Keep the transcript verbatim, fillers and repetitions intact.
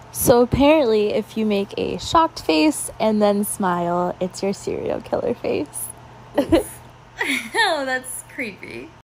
So apparently, if you make a shocked face and then smile, it's your serial killer face. Oof. Oh, that's creepy.